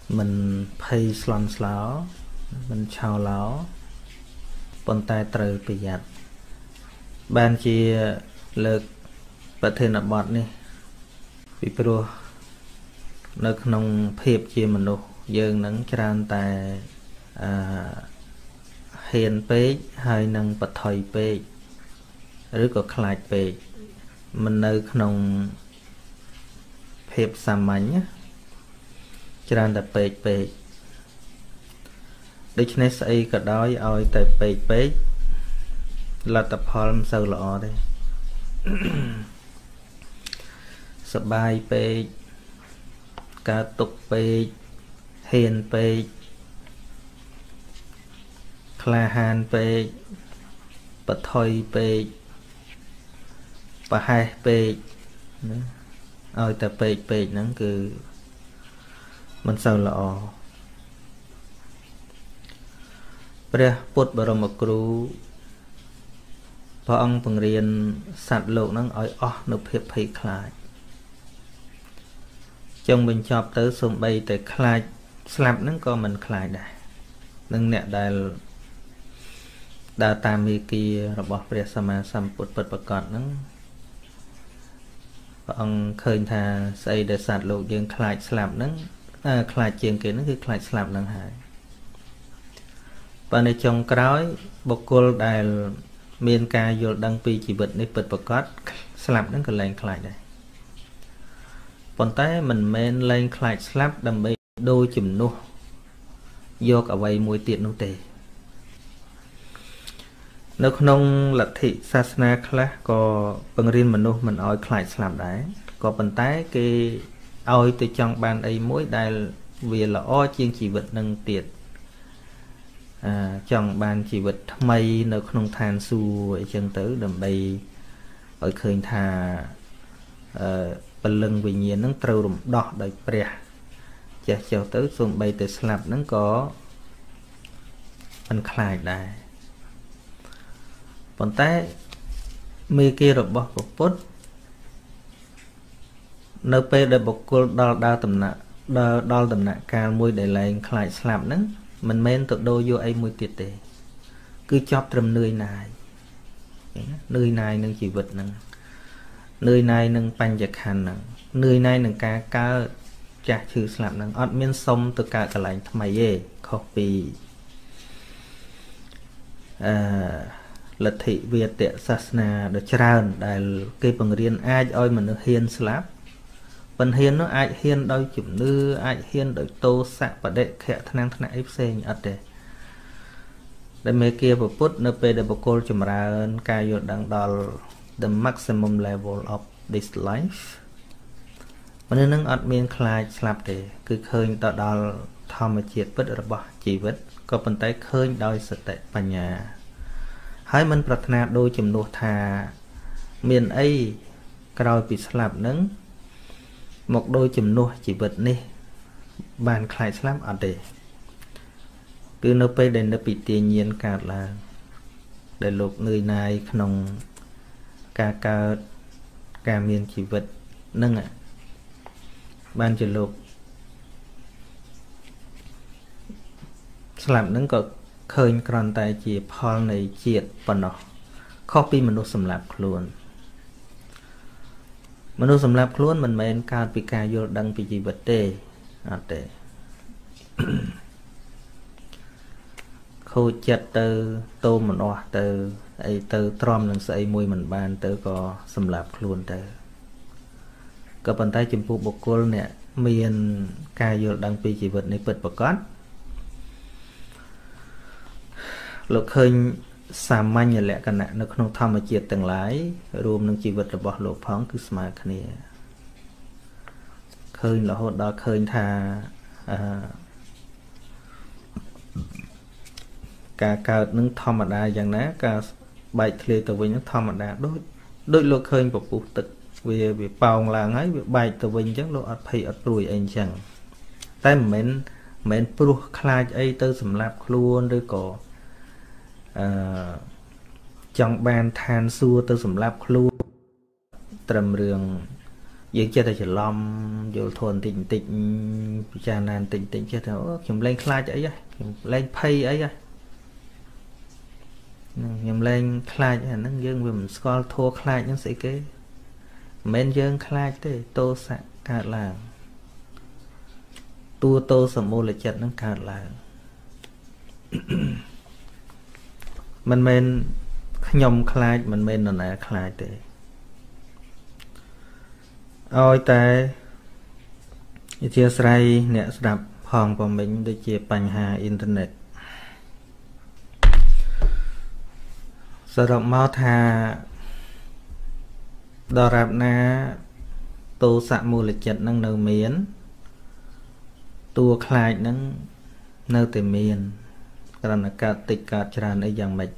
mình pay slon sláo mình chào láo bọn tay trời bị giặt ban chia lực và thêm là bọt này vì pro nơi nông phép chia mình đâu dương nắng tràn tại hiền pê hai năng bật thời pê rồi có khai pê mình nơi nông phép xàm mảnh tràn tại pê pê để cho nên xây cả đó oi tại pê pê là tập hợp sâu lọ đây sập bài pê cả tục pê hiền pê kla hàn pê bật thôi pê và hai pê ơi ta pê pê nó cứ mình sao lọ bây bột bà rồng cửu và ông bằng riêng sạch lộ nó oi nộp hiệp hay khai trong mình chọc tới sông bay tới khai slap nó có mình khai đại nâng nẹ đại đa tam hi kia rồi bỏ về sama sam bột bột bột cọt nó và ông khơi thà xây để sạch lộ dương khai slap nó khai chuyện kia nó cứ khai slap nó hại vàในtrong cái bọc cô đại miền ca vô đăng pi chỉ vật này bật bọc cát slap nó còn lên khai đây còn tay mình men lên khai slap đầm bay đôi chùm nô vô cả vay mùi tiện nô tề nếu không là thị sasna class có bằng riêng mình nô mình oi khai slap đấy có bàn tay cái oi từ trong ban ấy mỗi đài vì là o chiên chỉ vật nâng tiệt trong ban chỉ vật mây nó không than su ở chân tử đầm bay ở khơi thà phần lưng vì nhiên nó trâu đùm đỏ đầy bè chả chào tới xuống bay tới slap nó có phần khai đại còn tay mi kia rồi bỏ một phút nơi pe để bọc cô đo tầm nạ ca môi để lại khai slap nó mình men tự đôi vô ai môi tiệt tệ cứ chóp trầm nơi này nâng chỉ vật nâng nơi này nâng pan giặc hành nâng nơi này nâng ca chả chữ slap nâng ọt miên sông từ cả lạnh tham mày ye copy lật thị Việt tiệ sasna được tràn đại cây bằng riêng ai oi mình được hiên slap phần hiên nó ai hiên đôi chụm nư ai hiên đôi tô sạ và đệ khẽ thân năng fc nhật để mấy kia vào put nơi pe để bọc cô chùm ra ca vô đang đo the maximum level of this life mà nên nâng admin khai slap để cứ khơi tạo đo thom mà triệt bất ở bỏ chỉ vết có phần tay khơi đôi sự tệ bà nhà hãy mình bật nạt đôi chùm nô thà miền ấy rồi bị slap nâng một đôi chùm nô chỉ vật nè bàn khai slap ở đây cứ nó pe đến nó bị tiền nhiên cả là để lục người này không ca miền chỉ vật nâng ạ ban chỉ lục slap nâng có khơi còn tại chỉ Paul này triệt và nó copy mình nó sầm lạp luôn mình nó sầm lạp luôn mình men cao bị ca vô đăng bị gì vật tê tê khôi chặt từ tô mình oa từ ấy từ trom lần xây mùi mình ban từ có sầm lạp luôn từ có bàn tay chụp bọc cô nè miền ca vô đăng bị gì vật này bật bọc cát lục khơi xàm manh như lẽ cả nè nó không tham mà triệt từng lái rùm nâng chỉ vật là bỏ lộ phóng cứ smart này khơi là hốt đó khơi thà cả nâng tham mà đa dạng ná cả bài thề từ với những tham mà đa đôi lục khơi một bộ tịch vì bao là ấy bài từ với chắc lộ phải ở đuổi anh chẳng tay mình pro khai ấy từ sầm lạp luôn đôi cổ trong ban than xua từ sầm lạp luôn trầm rường យើងចេះតែច្រឡំយល់ធន់តិចតិចពិចារណាតិចតិចចេះតែខ្ញុំលែងខ្លាចអីហ៎ខ្ញុំលែងភ័យអីហ៎ខ្ញុំលែងខ្លាចអាហ្នឹងយើងវាមិនស្គាល់ធัวខ្លាចហ្នឹងស្អីគេមិនមែនយើងខ្លាចទេទោសៈកើតឡើងតួទោសមូលចិត្តហ្នឹងកើតឡើងមិនមែនខ្ញុំខ្លាចមិនមែននរណាខ្លាចទេឲ្យតែអធិស្ឋានអ្នកស្ដាប់ផងពមិញដូចជាបញ្ហាអ៊ីនធឺណិតសរុបមកថាដរាបណាទោសមូលចិត្តនឹងនៅមានតួខ្លាចនឹងនៅតែមានគ្រាន់តែកើតតិចកើតច្រើនអីយ៉ាងម៉េច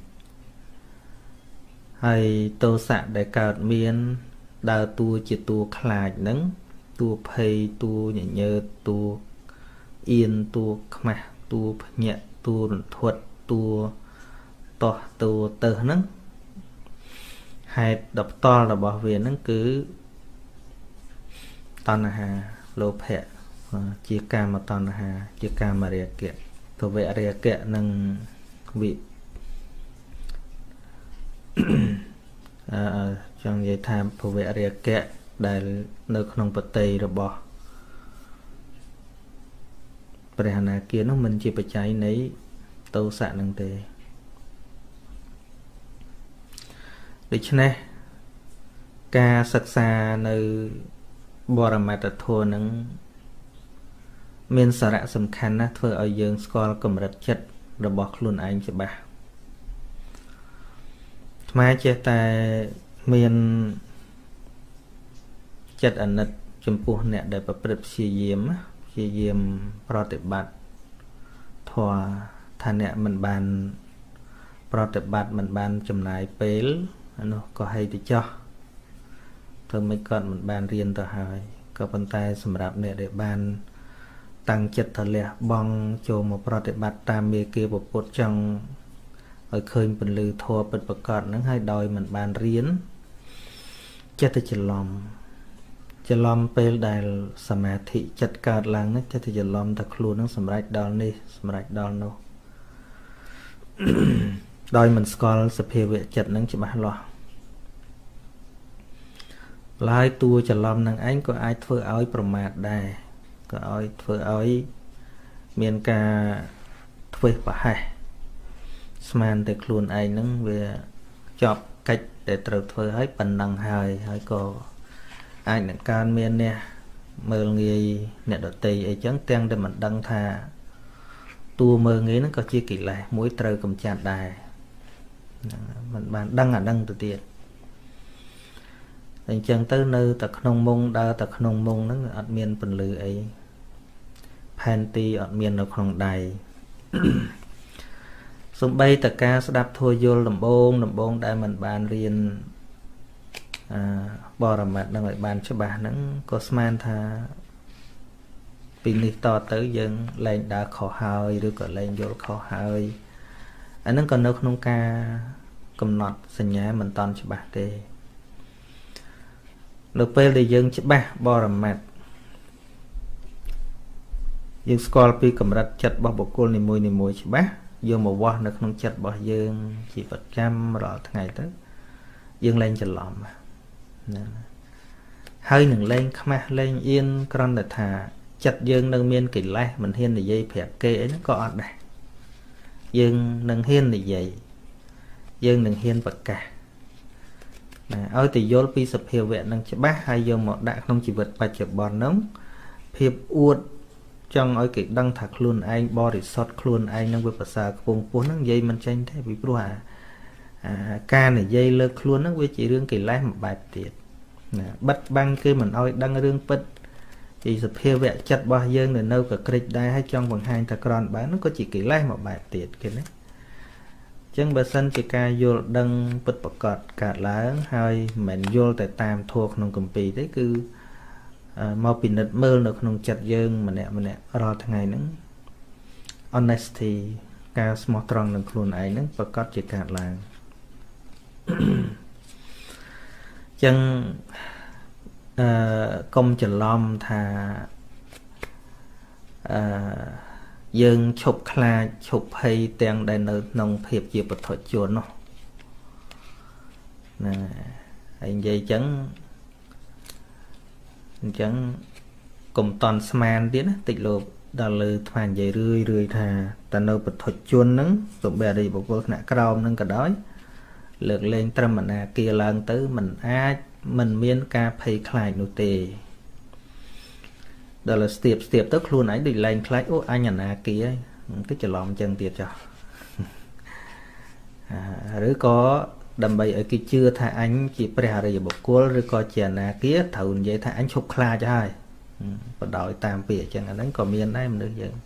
ហើយទោសៈដែលកើតមានដើរតួជាតួខ្លាចនឹងតួភ័យតួញញើតតួអៀនតួខ្មាស់តួភ្ញាក់តួរន្ធត់តួតោះតួទៅហ្នឹងហេតុដល់ផ្ទាល់របស់វាហ្នឹងគឺតណ្ហាលោភៈជាកាមតណ្ហាជាកាមរាគៈទវរាគៈនិងវិចង់និយាយថាភវរាគៈដែលនៅក្នុងបតីរបស់ព្រះអនាគានោះមិនជាបច្ច័យនៃទោសៈនឹងទេដូច្នេះការសិក្សានៅបរមត្តធម៌នឹងមានសារៈសំខាន់ណាស់ធ្វើឲ្យយើងស្គាល់កម្រិតចិត្តរបស់ខ្លួនឯងច្បាស់ថ្មចេះតែមានចិត្តអាណិតចំពោះអ្នកដែលប្រព្រឹត្តព្យាយាមប្រតិបត្តិធម៌ថាអ្នកមិនបានប្រតិបត្តិមិនបានចំណាយពេលអានោះក៏ហីទៅចោះធ្វើមិនគាត់មិនបានរៀនទៅហើយក៏ប៉ុន្តែសម្រាប់អ្នកដែលបានតាំងចិត្តទៅលះបង់ចូលមកប្រតិបត្តិតាមមេគាពុទ្ធចង់ឲ្យឃើញពន្លឺធម៌ពិតប្រាកដហ្នឹងហើយដោយមិនបានរៀនចិត្តទៅច្រឡំពេលដែលសមាធិចិត្តកើតឡើងហ្នឹងចិត្តទៅច្រឡំថាខ្លួនហ្នឹងសម្រេចដល់នេះសម្រេចដល់នោះដោយមិនស្គាល់សភាវៈចិត្តហ្នឹងច្បាស់លាស់ឡើយតួច្រឡំនឹងឯងក៏អាចធ្វើឲ្យប្រមាថដែរក៏ឲ្យធ្វើឲ្យមានការធ្វេសប្រហែសស្មានតែខ្លួនឯងហ្នឹងវាចប់កិច្ចដែលត្រូវធ្វើឲ្យប៉ុណ្ណឹងហើយក៏អាចនឹងកើតមានអ្នកមើលងាយអ្នកដតីអីចឹងទាំងតែមិនដឹងថាតួមើលងាយហ្នឹងក៏ជាកិលេសមួយត្រូវកម្ចាត់ដែរមិនបានដឹងអាដឹងទៅទៀតអញ្ចឹងទៅនៅតែក្នុងមុងដើរតែក្នុងមុងហ្នឹងអត់មានពន្លឺអីផែនទីអត់មាននៅក្នុងដៃសំបីតការស្ដាប់ធម៌យល់ដំបងដែលមិនបានរៀនបរមត្តនឹងឲ្យបានច្បាស់ហ្នឹងក៏ស្មានថាពីនេះតទៅយើងលែងដើរខុសហើយឬក៏លែងយល់ខុសហើយអាហ្នឹងក៏នៅក្នុងការកំណត់សញ្ញាមិនតាន់ច្បាស់ទេនៅពេលដែលយើងច្បាស់បរមត្តយើងស្គាល់ពីកម្រិតចិត្តរបស់បុគ្គលនីមួយច្បាស់យកមកវាស់នៅក្នុងចិត្តរបស់យើងជាប្រចាំរាល់ថ្ងៃទៅយើងលែងច្រឡំណាហើយនឹងលែងខ្មាស់លែងអៀនគ្រាន់តែថាចិត្តយើងនៅមានកិលេសមិនហ៊ាននិយាយប្រាប់គេអីហ្នឹងក៏អត់ដែរយើងនឹងហ៊ាននិយាយយើងនឹងហ៊ានប្រកាសណាឲ្យតែយល់ពីសភាវៈនឹងច្បាស់ហើយយកមកដាក់ក្នុងជីវិតបច្ចុប្បន្នហ្នឹងភាពអួតចង់ឲ្យគេដឹងថាខ្លួនឯងបរិសុទ្ធខ្លួនឯងនឹងវាប្រសើរខ្ពង់ខ្ពស់ហ្នឹងនិយាយមិនចេញទេពីព្រោះការនិយាយលើខ្លួនហ្នឹងវាជារឿងកិលេសមួយបែបទៀតណាបិទបាំងគេមិនឲ្យដឹងរឿងពិតជាសភាវៈចិត្តរបស់យើងនៅកក្រិចដែរហើយចង់បង្ហាញថាក្រនបានហ្នឹងក៏ជាកិលេសមួយបែបទៀតគេណាអញ្ចឹងបើសិនជាការយល់ដឹងពិតប្រាកដកើតឡើងហើយមិនមែនយល់តែតាមធម៌ក្នុងគម្ពីរទេគឺមកពិនិត្យមើលនៅក្នុងចិត្តយើងម្នាក់រាល់ថ្ងៃហ្នឹង honesty ការស្មោះត្រង់នឹងខ្លួនឯងហ្នឹងប្រកាសជាកើតឡើង ចឹងកុំច្រឡំថាយើងឈប់ខ្លាចឈប់ភ័យទាំងដែលនៅក្នុងភាពជាពុទ្ធជននោះណាហើយនិយាយអញ្ចឹងកុំតន់ស្មានទៀតណាតិចលោកដល់លើថ្មនិយាយរឿយថាតើនៅពុទ្ធជនហ្នឹងសូម្បីអរិយបុគ្គលថ្នាក់ក្រោមហ្នឹងក៏ដោយលើកលែងត្រឹមអនាគាឡើងទៅមិនមានការភ័យខ្លាចនោះទេដល់ស្ទាបទៅខ្លួនឯងដូចលែងខ្លាចអូអញអនាគាហើយតិចច្រឡំអញ្ចឹងទៀតចុះឬក៏ដើម្បីឲ្យគេជឿថាអញជាព្រះអរិយបុគ្គលឬក៏ជាអនាគាត្រូវនិយាយថាអញឈប់ខ្លាចហើយបដោយតាមពាក្យអញ្ចឹងអាហ្នឹងក៏មានដែរមនុស្សយើង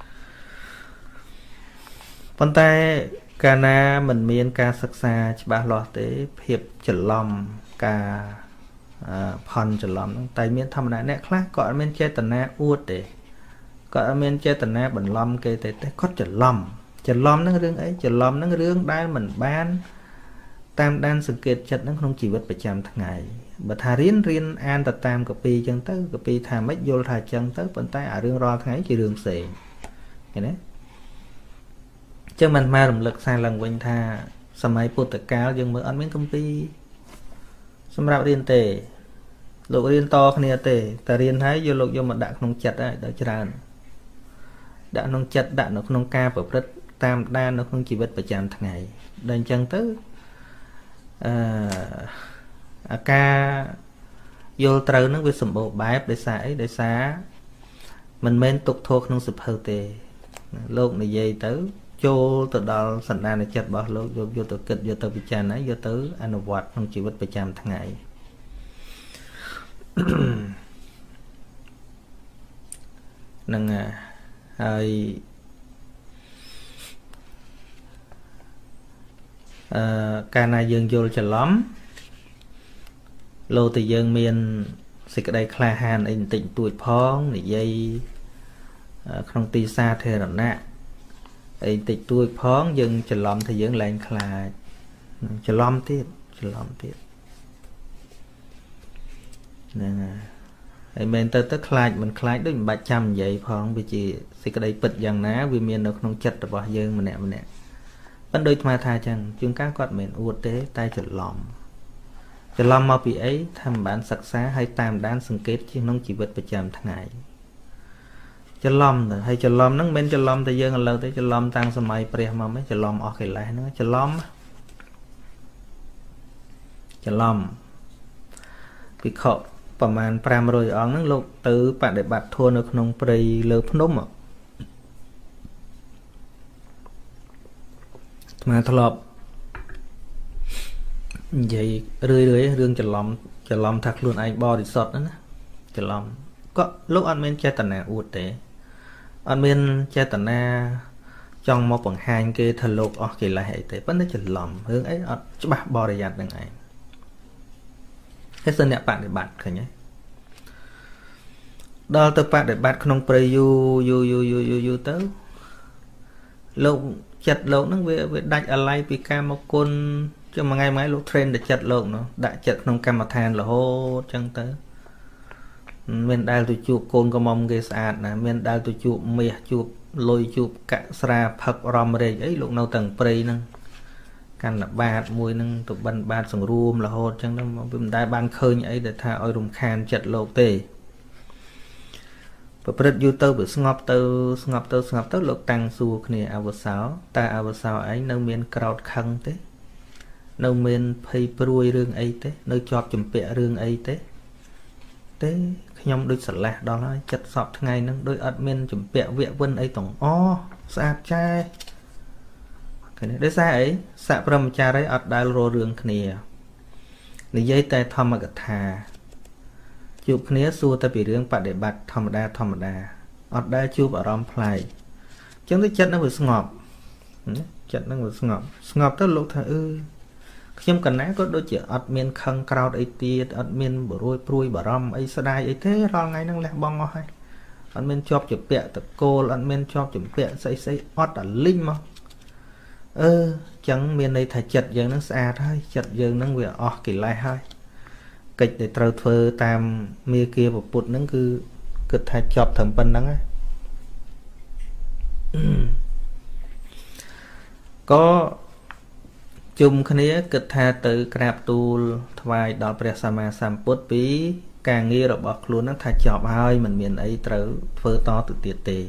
ប៉ុន្តែកាលណាមិនមានការសិក្សាច្បាស់លាស់ទេភាពច្រឡំការផន់ច្រឡំហ្នឹងតែមានធម្មតាអ្នកខ្លះក៏អត់មានចេតនាអួតទេក៏អត់មានចេតនាបន្លំគេទេគាត់ច្រឡំហ្នឹងរឿងអីច្រឡំហ្នឹងរឿងដែលមិនបានតាមដានសង្កេតចិត្តហ្នឹងក្នុងជីវិតប្រចាំថ្ងៃបើថារៀនអានទៅតាមកពីអញ្ចឹងទៅកពីថាម៉េចយល់ថាអញ្ចឹងទៅប៉ុន្តែអារឿងរាល់ថ្ងៃជារឿងផ្សេងឃើញទេចឹងមិនមករំលឹកសារឡើងវិញថាសម័យពុទ្ធកាលយើងមើលអត់មានគម្ពីរសម្រាប់រៀនទេលោករៀនតគ្នាទេតែរៀនហើយយកលោកយកមកដាក់ក្នុងចិត្តហើយដល់ច្រើនដាក់ក្នុងចិត្តដាក់នៅក្នុងការប្រព្រឹត្តតាមដាននៅក្នុងជីវិតប្រចាំថ្ងៃដល់អញ្ចឹងទៅអាការយល់ត្រូវនឹងវាសម្បូរបែបដោយសារអីដោយសារមិនមែនទុកធោះក្នុងសភៅទេលោកនិយាយទៅចូលទៅដល់សន្តានចិត្តរបស់លោកយកទៅគិតយកទៅពិចារណាយកទៅអនុវត្តក្នុងជីវិតប្រចាំថ្ងៃនឹងហើយកាលណាយើងយល់ច្រឡំលោតែយើងមានសេចក្តីក្លាហានអីបន្តិចបន្តួចផងនិយាយក្នុងទីសាធារណៈអីបន្តិចបន្តួចផងយើងច្រឡំថាយើងលែងខ្លាចច្រឡំទៀតហ្នឹងហើយមែនទៅខ្លាចមិនខ្លាចដូចមិនបាច់ចាំនិយាយផងវាជាសេចក្តីពិតយ៉ាងណាវាមាននៅក្នុងចិត្តរបស់យើងម្នាក់ប៉ុន្តែដូចអាថាអញ្ចឹងជួនកាលគាត់មិនអួតទេតែច្រឡំមកពីអីថាមិនបានសិក្សាហើយតាមដានសង្កេតក្នុងជីវិតប្រចាំថ្ងៃច្រឡំទៅហើយច្រឡំហ្នឹងមិនមែនច្រឡំតែយើងឥឡូវទេច្រឡំតាំងសម័យព្រះមកមិនច្រឡំអស់កិលេសហ្នឹងច្រឡំភិក្ខុប្រមាណ500អង្គហ្នឹងលោកទៅបដិបត្តិធម៌នៅក្នុងព្រៃលើភ្នំអាធ្លាប់និយាយរឿយរឿងច្រឡំថាខ្លួនឯងបរិសុទ្ធណាច្រឡំក៏លោកអត់មានចេតនាអួតទេអត់មានចេតនាចង់មកបង្ហាញគេថាលោកអស់កិលេសអីទេប៉ុន្តែច្រឡំរឿងអីអត់ច្បាស់បរិយ័តនឹងឯងហើយសិនអ្នកបដិបត្តិឃើញទេដល់ទៅបដិបត្តិក្នុងព្រៃយូរទៅលោកចិត្តលោកហ្នឹងវាដាច់អាល័យពីកាមគុណចាំមួយថ្ងៃលោក train តែចិត្តលោកនោះដាក់ចិត្តក្នុងកម្មដ្ឋានរហូតចឹងទៅមានដែលទៅជួបកូនកំមុំគេស្អាតណាមានដែលទៅជួបមាសជួបលុយជួបកស្រាផឹករំរែកអីលោកនៅទាំងព្រៃហ្នឹងកាន់តែបាតមួយហ្នឹងទៅបិណ្ឌបាតសង្រួមរហូតចឹងទៅវាមិនដែលបានឃើញអីដែលថាឲ្យរំខានចិត្តលោកទេប្រព្រឹត្តយូរទៅវាស្ងប់ទៅលោកតាំងសួរគ្នាអវសោតើអវសោឯងនៅមានក្រោតខឹងទេនៅមានភ័យព្រួយរឿងអីទេនៅជាប់ចម្ពាក់រឿងអីទេខ្ញុំដូចស្រឡះដល់ហើយចិត្តសពថ្ងៃហ្នឹងដូចអត់មានចម្ពាក់វៈវិនអីទាំងស្អាតចែឃើញទេដោយសារអីសព្រមចារីអត់ដែលរលរឿងគ្នានិយាយតែធម្មកថាជួបគ្នាសួរតែពីរឿងបដិបត្តិធម្មតាអត់ដែលជួបអារម្មណ៍ប្លែកអញ្ចឹងទៅចិត្តនឹងវាស្ងប់ស្ងប់ទៅលោកថាខ្ញុំកណាក៏ដូចជាអត់មានខឹងក្រោតអីទៀតអត់មានបរួយព្រួយបារម្ភអីស្ដាយអីទេរាល់ថ្ងៃហ្នឹងលះបង់អស់ហើយអត់មានជាប់ជាពាក់តកូលអត់មានជាប់ជាពាក់ស្អីអត់តែលីងមកចឹងមានន័យថាចិត្តយើងហ្នឹងស្អាតហើយចិត្តយើងហ្នឹងវាអស់កិលេសហើយកិច្ចដែលត្រូវធ្វើតាមមាគាពុទ្ធហ្នឹងគឺគិតថាចប់ត្រឹមប៉ុណ្្នឹងហើយក៏ជុំគ្នាគិតថាទៅក្រាបទូលថ្វាយដល់ព្រះសម្មាសម្ពុទ្ធពីការងាររបស់ខ្លួនហ្នឹងថាចប់ហើយមិនមានអីត្រូវធ្វើតទៅទៀតទេ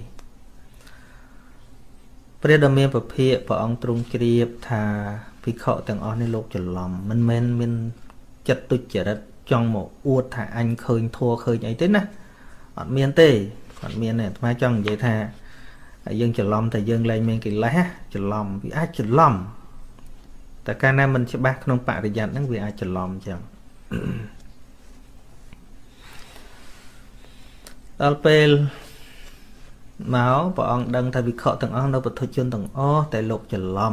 ព្រះដ៏មានពភាកព្រះអង្គទ្រង់ជ្រាបថាភិក្ខុទាំងអស់នេះលោកច្រឡំមិនមែនមានចិត្តទុច្ចរិតចង់មកអួតថាអញឃើញធัวឃើញអីទេណាអត់មានទេអត់មានទេអាត្មាចង់និយាយថាយើងច្រឡំតែយើងលែងមានកិលេសច្រឡំវាអាចច្រឡំតែកាលណាមិនច្បាស់ក្នុងបរិយ័តហ្នឹងវាអាចច្រឡំអញ្ចឹងដល់ពេលមកព្រះអង្គដឹងថាវិខទាំងអស់នៅពុទ្ធជនទាំងអស់តែលោកច្រឡំ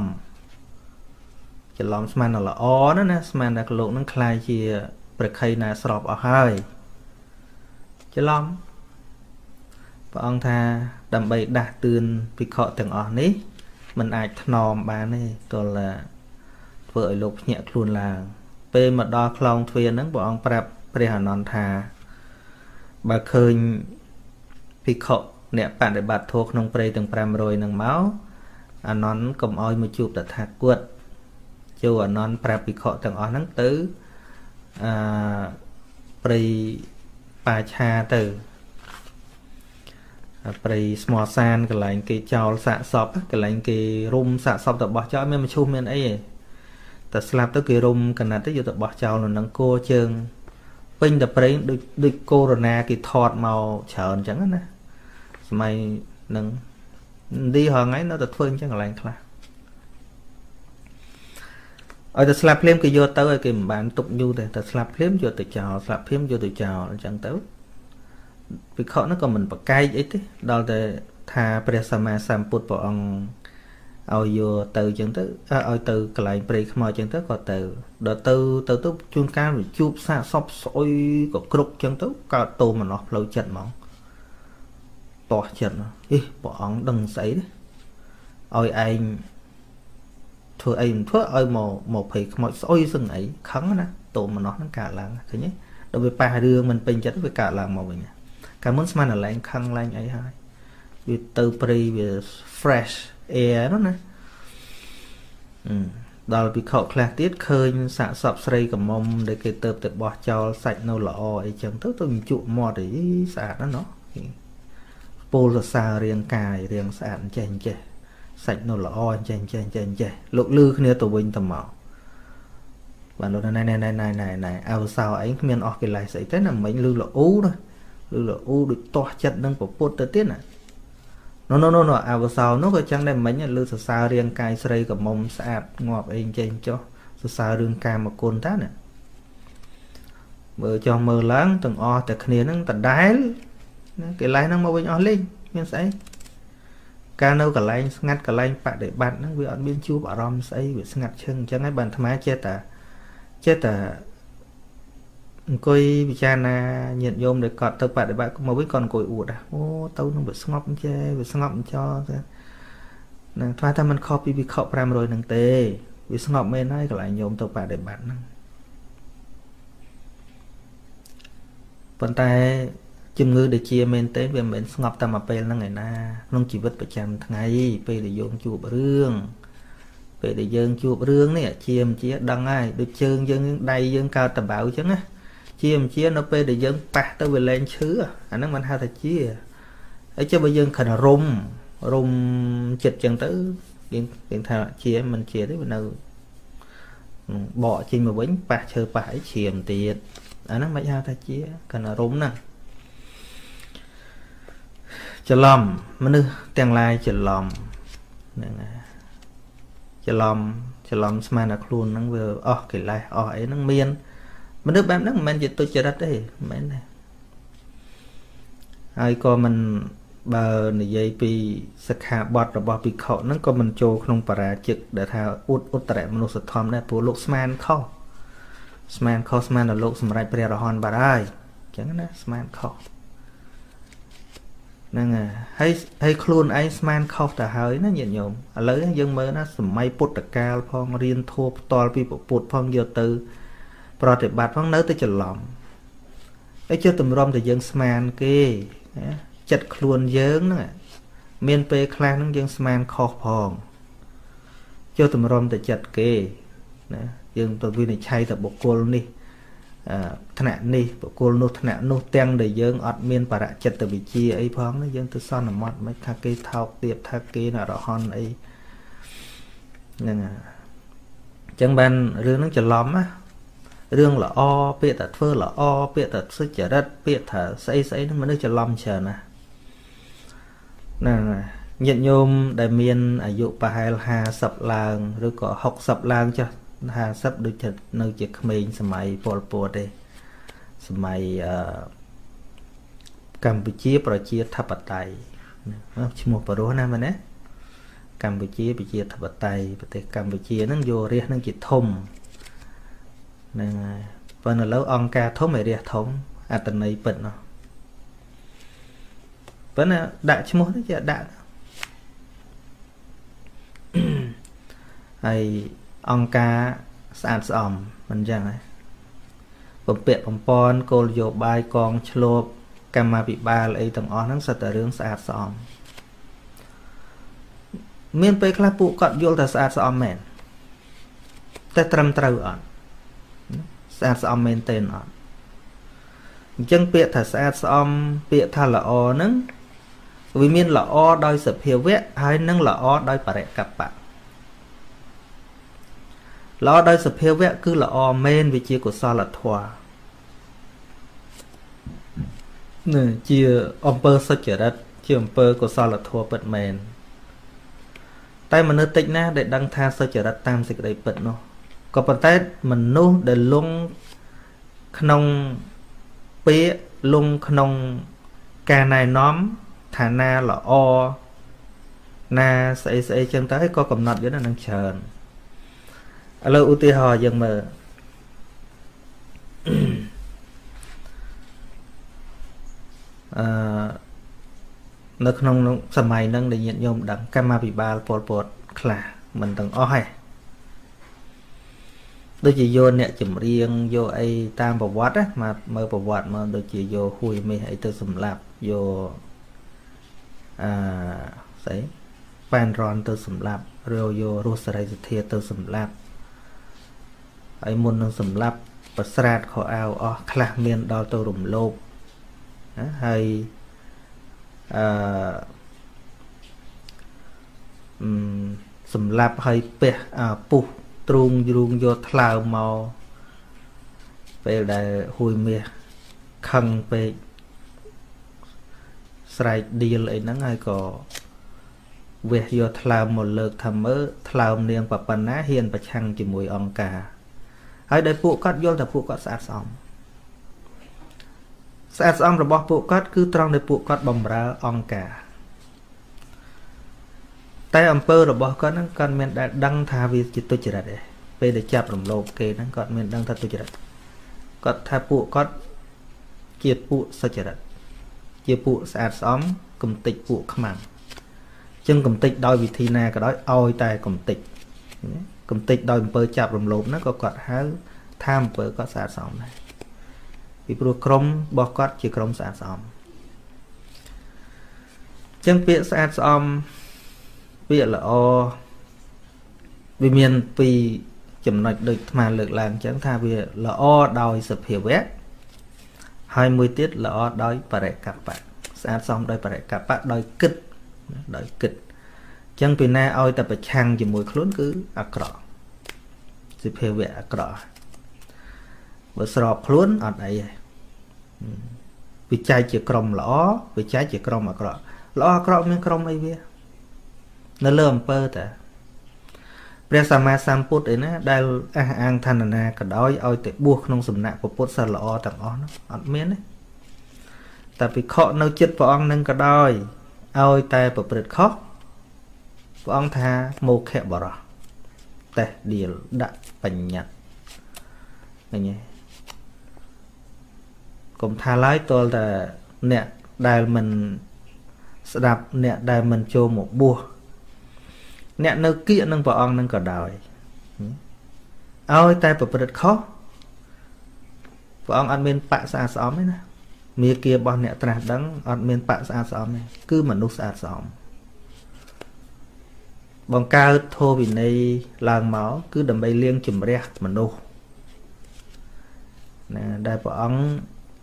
ស្មានតែល្អណាស្មានតែលោកនឹងคล้ายជាប្រខ័យណាស្របអស់ហើយច្រឡំព្រះអង្គថាដើម្បីដាស់តឿនវិខទាំងអស់នេះមិនអាចថ្នមបានទេទល់ធ្វើឲ្យលោកភ្ញាក់ខ្លួនឡើងពេលមកដល់ខ្លោងទ្វារហ្នឹងព្រះអង្គប្រាប់ព្រះអានន្ទថាបើឃើញភិក្ខុអ្នកបដិបត្តិធម៌ក្នុងព្រៃទាំង500នឹងមកអានន្ទកុំឲ្យមកជួបតថាគតចូលអានន្ទប្រាប់ភិក្ខុទាំងអស់ហ្នឹងទៅព្រៃបាឆាទៅព្រៃស្មោះសានកន្លែងគេចោលសាកសពកន្លែងគេរុំសាកសពទៅបោះចោលមានមឈូសមានអីទេតែស្លាប់ទៅគេរុំកណាត់ទៅយកទៅបោះចោលនៅនឹងគោជើងពេញតែព្រៃដូចកូវីដ-19គេថតមកច្រើនអញ្ចឹងណាសម័យនឹងឌីហងៃនៅតែធ្វើអញ្ចឹងកន្លែងខ្លះឲ្យតែស្លាប់ភ្លាមគេយកទៅឲ្យគេមិនបានទុកយូរទេតែស្លាប់ភ្លាមយកទៅចោលស្លាប់ភ្លាមយកទៅចោលអញ្ចឹងទៅវិខហ្នឹងក៏មិនប្រកែកអីទេដល់តែថាព្រះសម្មាសម្ពុទ្ធព្រះអង្គឲ្យយកទៅអញ្ចឹងទៅឲ្យទៅកន្លែងព្រៃខ្មោចអញ្ចឹងទៅក៏ទៅដល់ទៅជួនកាលវាជួបសាកសពស្អុយក៏គ្រប់អញ្ចឹងទៅកើតតោមនោះផ្លូវចិត្តហ្មងតោះចិត្តព្រះអង្គដឹងស្អីទេឲ្យឯងធ្វើអីមិនធ្វើឲ្យមកភ័យខ្មោចស្អុយសឹងអីខឹងណាតោមនោះហ្នឹងកើតឡើងឃើញទេដល់វាប៉ះរឿងមិនពេញចិត្តវាកើតឡើងមកវិញកាលមុនស្មានតែឡើងខឹងឡើងអីហើយវាទៅព្រៃវា fresh air នោះណាដល់ពិខុខ្លះទៀតឃើញសាកសពស្រីកមុំដែលគេទៅបោះចោលសាច់នៅល្អអីចឹងទៅជក់មាត់អីស្អាតណាស់ណោះពោលសរសើររាងកាយរាងស្អាតចេះសាច់នៅល្អចេះលោកលឺគ្នាទៅវិញទៅមកបានលោកណែអវសោអីគ្មានអស់កិលេសស្អីទេណាមិញលឺល្អណាលឺល្អដូចទាស់ចិត្តនឹងពុទ្ធទៅទៀតណាណូអវសោនោះក៏ចឹងដែរមិញលឺសរសើររាងកាយស្រីកមុំស្អាតងាប់អីចេះចុះសរសើររឿងកាមគុណតាណាមើលចោះមើលឡើងទាំងអស់តែគ្នានឹងដដែលកិលេសហ្នឹងមកវិញអស់លេងមានស្អីកាលនៅកន្លែងស្ងាត់កន្លែងបដិបត្តិហ្នឹងវាអត់មានជួបអារម្មណ៍ស្អីវាស្ងាត់ឈឹងអញ្ចឹងហើយបានអាត្មាចេះតែអង្គុយពិចារណាញាតិញោមដែលគាត់ទៅបដិបត្តិមកវិញគាត់អង្គុយអួតអូទៅនឹងវាស្ងប់អញ្ចេះវាស្ងប់អញ្ចោនឹងថ្មថាมันខុសពីវិខ500នឹងទេវាស្ងប់មែនហើយកន្លែងញោមទៅបដិបត្តិហ្នឹងប៉ុន្តែជំងឺដែលជាមែនទេវាមិនមែនស្ងប់តែមួយពេលហ្នឹងឯណាក្នុងជីវិតប្រចាំថ្ងៃពេលដែលយើងជួបរឿងនេះជាដឹងហើយដូចជើងយើងដៃយើងកើតតបៅអញ្ចឹងណាជានៅពេលដែលយើងប៉ះទៅវាលែងឈឺអាហ្នឹងមិនហៅថាជាហើយចុះបើយើងគ្រាន់តែរុំចិត្តអញ្ចឹងទៅយើងថាជាមិនជាទេវានៅបកចេញមកវិញប៉ះឈើប៉ះអីឈាមទៀតអាហ្នឹងមិនហៅថាជាគ្រាន់តែរុំណាច្រឡំមនុស្សទាំងឡាយច្រឡំហ្នឹងច្រឡំស្មានតែខ្លួនហ្នឹងវាអស់កិលេសអស់អីហ្នឹងមានមនុស្សបែបហ្នឹងមិនមែនជាទុច្ចរិតទេមិនមែនទេហើយក៏មិនបើនិយាយពីសិក្ខាបទរបស់ភិក្ខុហ្នឹងក៏មិនចូលក្នុងបរាជិកដែលថាឧត្តរមនុស្សធម៌ដែរព្រោះលោកស្មានខុសស្មានដល់លោកសម្រេចព្រះរហន្តបាត់ហើយអញ្ចឹងណាស្មានខុសហ្នឹងហើយខ្លួនឯងស្មានខុសទៅហើយណាញាតិញោមឥឡូវយើងមើលណាសម័យពុទ្ធកាលផងរៀនធម៌ផ្ទាល់ពីពុទ្ធផងយកទៅប្រតិបត្តិផងនៅទៅច្រឡំ ấy chưa tầm rom thì dân sman kê chặt khuôn dớn nữa miền pe khang nó dân sman kho phong chưa tầm rom thì chặt kê dân tôi vì này chay tập bộ côn đi thằng nạn đi bộ côn nô thằng nạn nô ten để dân ọt miền bà đã chặt từ vị trí ấy phong nó dân từ son là mót mấy thà kê thao tiệp thà kê là đỏ hòn ấy nên chẳng ban rương nó chả lóm á rương là o bịa thật phơ là o bịa thật sức chả đất bịa thở xây nó mới được chả lóm chờ nè nhận nhôm đại miền ở dụ bà hai hà sập làng rồi có học sập làng cho hà sập được chật nơi chật mình sầm Pol Pot đây sầm Campuchiaប្រជាធិបតេយ្យឈ្មោះបរិះណាមែនទេកម្ពុជាប្រជាធិបតេយ្យប្រទេសកម្ពុជាហ្នឹងយករាជនឹងជាធំហ្នឹងហើយប៉ុន្តែឥឡូវអង្គការធំឲ្យរាជធំអត្តន័យពិតនោះប៉ុន្តែដាក់ឈ្មោះទៅជាដាក់ហើយអង្គការស្អាតស្អំមិនចឹងហើយបំពាក់បំពន់គោលនយោបាយកងឆ្លូបកម្មាភិបាលអីទាំងអស់ហ្នឹងសិតតែរឿងស្អាតស្អំមានពេលខ្លះពួកគាត់យល់ថាស្អាតស្អំមែនតែត្រឹមត្រូវអត់ស្អាតស្អំមែនទេអត់អញ្ចឹងពាក្យថាស្អាតស្អំពាក្យថាល្អហ្នឹងវាមានល្អដោយសភាវៈហើយនឹងល្អដោយបរិកប្បៈល្អដោយសភាវៈគឺល្អមែនវាជាកុសលធម៌នេះជាអំពើសុចរិតជាអំពើកុសលធម៌ពិតមែនតែមនុស្សតិចណាស់ដែលដឹងថាសុចរិតតាមសេចក្តីពិតនោះក៏ប៉ុន្តែមនុស្សដែលលងក្នុងពាក្យលងក្នុងការណែនាំឋានៈល្អណាស្អីចឹងទៅក៏កំណត់យកនឹងច្រើនឥឡូវឧទាហរណ៍យើងមើលនៅក្នុងសម័យហ្នឹងដែលញាតិញោមដឹងកម្មាភិបាលប៉ុលពតខ្លះមិនទាំងអស់ទេដូចជាយកអ្នកចម្រៀងយកអីតាមប្រវត្តិណាមកមើលប្រវត្តិមកដូចជាយកហួយមេះអីទៅសម្លាប់យកស្អីប៉ែនរ៉នទៅសម្លាប់ឬយករស់សេរីសុធាទៅសម្លាប់ហើយមុននឹងសម្លាប់ប្រស្រាតខោអាវអស់ខ្លះមានដល់ទៅរំលោភហើយសម្លាប់ឲ្យពះពុះទ្រូងយូងយកថ្លើមមកពេលដែលហួយមាសខឹងពេកស្រែកឌៀលអីហ្នឹងហើយក៏វះយកថ្លើមមកលើកថាមើលថ្លើមនាងបបណ្ណាហ៊ានប្រឆាំងជាមួយអង្គការហើយដែលពួកគាត់យល់ថាពួកគាត់ស្អាតស្អំរបស់ពួកគាត់គឺត្រង់ដែលពួកគាត់បំរើអង្គការតែអំពើរបស់គាត់ហ្នឹងគាត់មានដែលដឹងថាវាជាទុច្ចរិតទេពេលដែលចាប់រំលោភគេហ្នឹងគាត់មានដឹងថាទុច្ចរិតគាត់ថាពួកគាត់ជាពួកសុចរិតជាពួកស្អាតស្អំកំតិចពួកខ្មាំងចឹងកំតិចដោយវិធីណាក៏ដោយឲ្យតែកំតិចដោយអំពើចាប់រំលោភហ្នឹងក៏គាត់ហៅថាអំពើគាត់ស្អាតស្អំដែរពីព្រោះក្រុមរបស់គាត់ជាក្រុមស្អាតស្អំចឹងពាក្យស្អាតស្អំពាក្យល្អវាមានពីរចំណុចដូចអាត្មាលើកឡើងចឹងថាវាល្អដោយសភាវៈហើយមួយទៀតល្អដោយបរិកប្បៈស្អាតស្អំដោយបរិកប្បៈដោយគិតចឹងពីណាឲ្យតែប្រឆាំងជាមួយខ្លួនគឺអាក្រក់សភាវៈអាក្រក់បើស្របខ្លួនអត់អីទេវិច័យជាក្រុមល្អវិច័យជាក្រុមអាក្រក់ល្អអាក្រក់មានក្រុមអីវានៅលើអំពើតាព្រះសម្មាសម្ពុទ្ធឯណាដែលអះអាងឋានណាក៏ដោយឲ្យតែបួសក្នុងសំណាក់ពុទ្ធសិលល្អទាំងអស់នោះអត់មានទេតែពិខុនៅចិត្តព្រះអង្គនឹងក៏ដោយឲ្យតែប្រព្រឹត្តខុសព្រះអង្គថាមោខៈបរោះតេះដៀលដាក់បញ្ញត្តិឃើញទេកុំថាឡើយតលតែអ្នកដែលមិនស្ដាប់អ្នកដែលមិនចូលមកបួសអ្នកនៅគៀកនឹងព្រះអង្គនឹងក៏ដោយឲ្យតែប្រព្រឹត្តខុសព្រះអង្គអត់មានបក្សស្អាតស្អំទេណា mía kia bọn nẹ trà đắng ọt miên bạ xa xóm này cứ mà nút xa xóm bọn cao thô vì này làng máu cứ đầm bay liêng chùm rẽ mà nô nè đại bỏ ống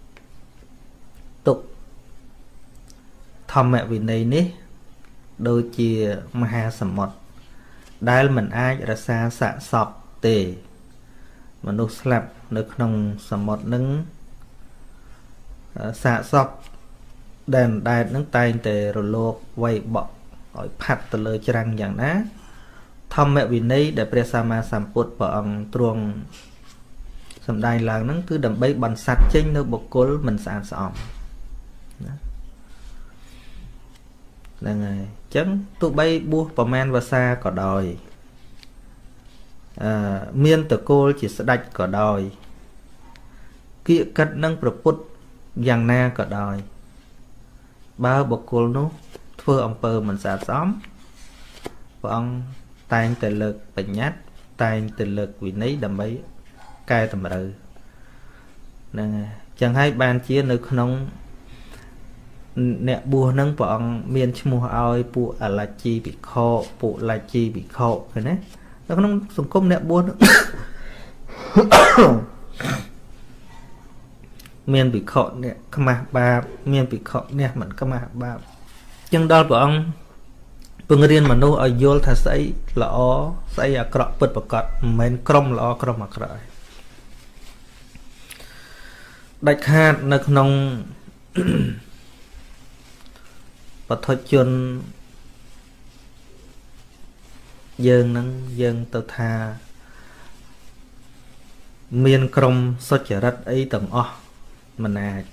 tục thầm mẹ vì này ní đôi chìa mà hà sầm mọt đai mình ai ra xa xạ sọc tề mà nô slap nước nông sầm mọt nâng xạ sọc đèn đai nâng tay tề rồi lô quay bọ hỏi phạt từ lời trăng dạng ná thầm mẹ vì này để presama sầm bột bỏ ông truông sầm đai làng nâng cứ đầm bay bằng sạch trên nơi bọc cối mình sàn sòm là ngày chấn tụ bay bua và men và xa có đòi miên từ cô chỉ sẽ đạch có đòi kia cắt nâng bậc bút giang na có đòi bao bậc cô nó thưa ông pơ mình sàn xóm và ông tay từ lực bệnh nhát tay từ lực vì nấy đầm bay cai tầm rừ nè chẳng hay ban chia nơi không nè bùa nâng bọn miền mua oi phụ là chi bị khô phụ là chi bị khô cái này nó không dùng công nè bùa nữa miền bị khô nè mà ba miền bị khô nè mình mà ba chân đo của ông phương riêng mà nô ở vô thà xây lọ xây à cọ bật bật cọt mình crom lọ crom mà cọ đại hạt nó không và thôi chôn dương nâng dương tao tha miền crom sốt chả rất ấy tầng o mình à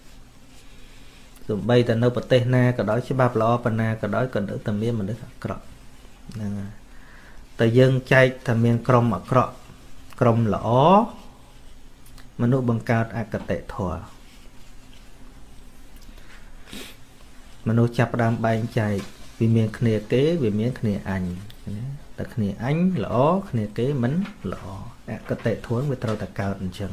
rồi bây giờ nơi bờ tây na cả đó chứ ba lọ bờ na cả đó cần đỡ tầm miền mình đỡ cọ tại dương chay tầm miền crom mà cọ crom lọ mình nuôi bằng cao à cả tệ thua mình nuôi chập đam bay chạy vì miền khné kế vì miền khné anh tại khné anh lõ khné kế mến lõ à cả tệ thua với tao ta cao anh chừng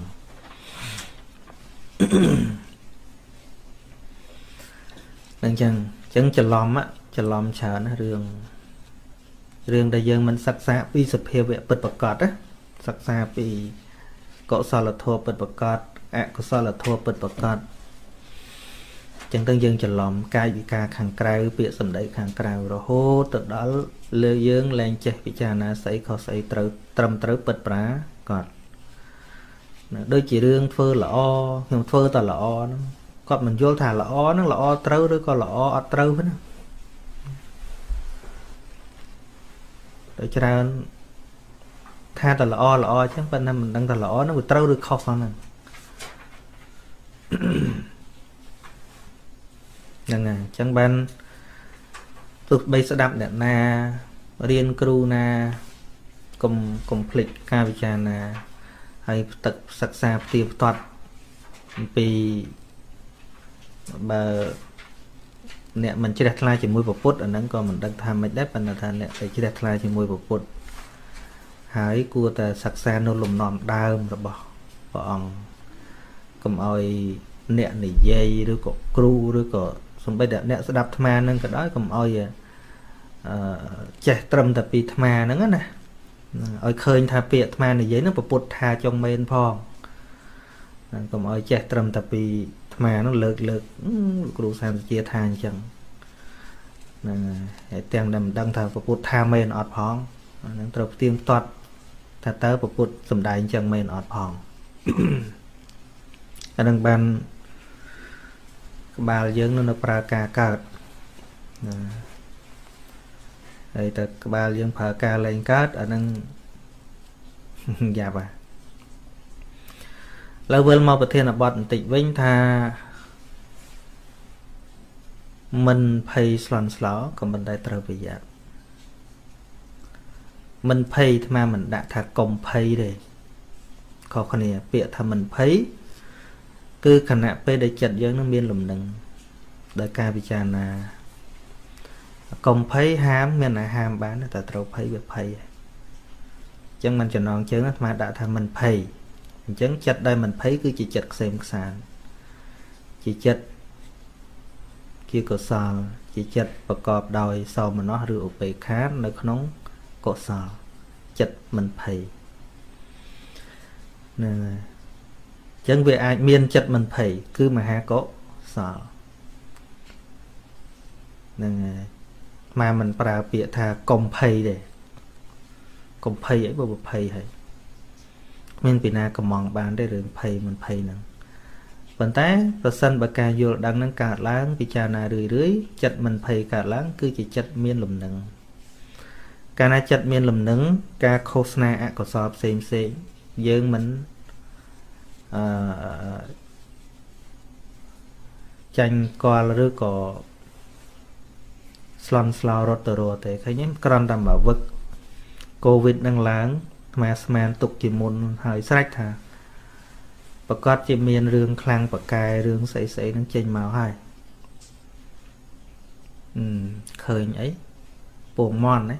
đang chừng chừng chờ lom chờ nó riêng đại dương mình sắc xa vì sập heo vẹt bật bật cọt á sắc xa vì có sao là thua bật bật cọt có sao là thua bật bật cọt chẳng tương dương chờ lom cai bị ca khang cài bị sầm đẩy khang cài rồi hô từ đó lê dương lên chạy bị cha na sấy khó sấy trầm bật bá cọt đôi chỉ riêng phơ lọ nhưng phơ ta lọ cọt mình vô thả lọ nó lọ trâu đôi con lọ trâu hết để cho ra tha ta lọ chứ bên nam mình đang ta lọ nó bị trâu được khóc nè nè chẳng ban tụi bây sẽ đạp đạn na riêng kru na complete ca vi cha na hay tật sắc xa tiêu toát vì bà nè mình chỉ đặt like chỉ môi một phút ở nắng còn mình đang tham mấy đép mình là tham nè chỉ đặt like chỉ môi một phút hãy cua ta sắc xa nó lùm nòn đau rồi bỏ ông cầm oi nè này dây rồi có kru rồi có xong bây giờ nè sẽ đạp tham nên cái đó cầm oi trẻ trầm tập bị tham nữa nè oi khơi tha bịa tham này giấy nó bột tha trong men phong cầm oi trẻ trầm tập bị mà nó lực đủ sang chia than chẳng tiền đầm đăng thờ của bút tha men ọt phong nó tập tiên toát thà tới của bút sầm đại chẳng men ọt phong ở đằng ban bà dương nó pra ca cát đây ta bà dương phở ca lên cát ở đằng dạ bà lâu vừa mau bật thiên là bọt tịnh vinh tha mình pay slon sló còn mình đại trâu bây giờ mình pay mà mình đã thà công pay đây khó khăn này bịa thà mình pay cứ khả năng pay để chặt dân nó miên lùm đừng đại ca bị chà là công pay hám miền này hám bán là trâu pay việc pay chẳng mình cho non chứ mà đã thà mình pay chấn chặt đây mình thấy cứ chỉ chặt xem sàn ជាចិត្តជាកុសលជាចិត្តប្រកបដោយសោមនស្សឬឧបេក្ខានៅក្នុងកុសលចិត្តមិនភ័យហ្នឹងហើយអញ្ចឹងវាអាចមានចិត្តមិនភ័យគឺមហាកុសលហ្នឹងហើយមកមិនប្រើពាក្យថាកុំភ័យទេកុំភ័យអីបើភ័យហើយគ្មានពីណាកំងបានទេរឿងភ័យមិនភ័យហ្នឹងប៉ុន្តែប្រសិនបើការយល់ដឹងនឹងកើតឡើងពិចារណារឿយៗចិត្តមិនភ័យកើតឡើងគឺជាចិត្តមានលំនឹងកាលណាចិត្តមានលំនឹងការឃោសនាអកុសលផ្សេងយើងមិនចាញ់កលឬក៏ស្លន់ស្លោរត់ទៅរត់ទេឃើញទេគ្រាន់តែមកវឹកកូវីដនឹងឡើងអាត្មាស្មានទុកជាមុនហើយស្រេចថាប្រកាសជាមានរឿងខ្លាំងប្រកែរឿងស្អីនឹងចេញមកហើយឃើញអីពងមន់ណា